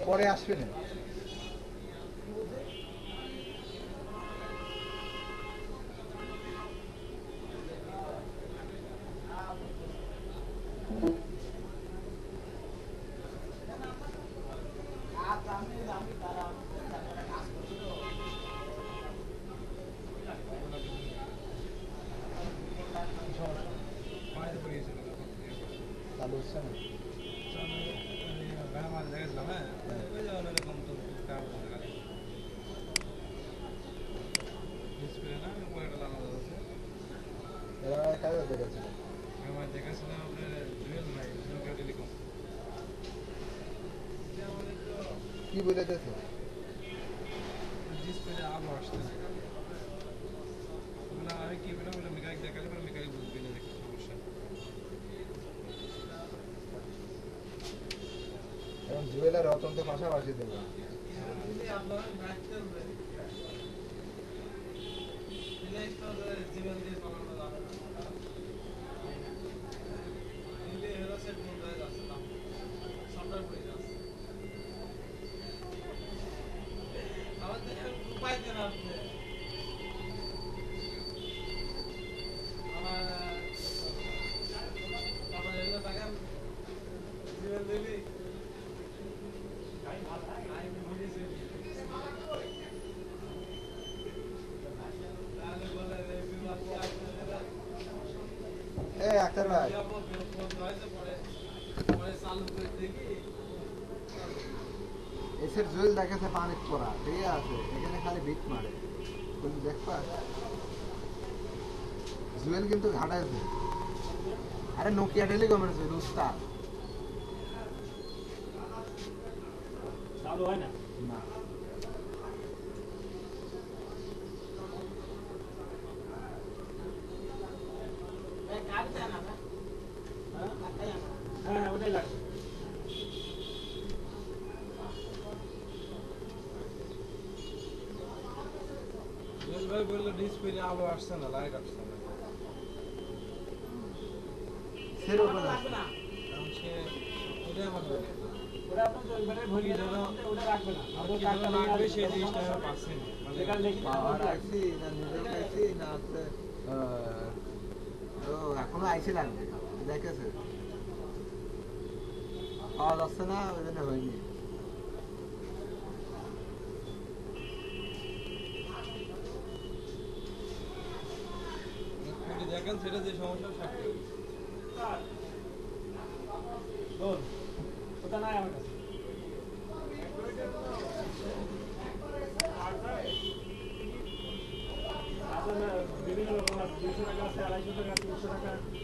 পরে আসবে না। চালু হচ্ছে না। কি বলেছে? আলো আসছে আমি কি বলে মেকানিক দেখালে মেকানিক বুঝবে না দেখি সমস্যা। এবং জুয়েলার অত্যন্ত পাশাপাশি দেবে। আক্তার ভাই, এসের জুয়েল দেখেছে পানি পড়া, ঠিক আছে, এখানে খালি বিট মারে, তুমি দেখবা জুয়েল কিন্তু ঘাটাইছে। আরে নোকিয়া টেলিকমের জুয়েল উস্তাদ চালু হয় না। না হ্যাঁ ওটাই লাগবে। ভাই বললো ডিসপ্লে আলো আসছে না, লাইট আসছে না। সেরকম লাগবে না, কারণ সে ওটাই আমার বলে ওটা আপনি ওইবারে ভরি যেন ওটা রাখবে না, আর কি যেন লাগবে সেই জিনিসটা আমি পাচ্ছি না। মানে এখানে লিখে পাওয়ার আইসি না নিজে আইসি না আছে তো এখনো আইসি লাগবে, দেখেছে পাওয়া যাচ্ছে না, ওই জন্য হয়নি। দেখেন সেটা যে সমস্যা থাকবে ওটা নাই আমার কাছে। বিভিন্ন রকম 200 টাকা আছে, 250 টাকা, 300 টাকা।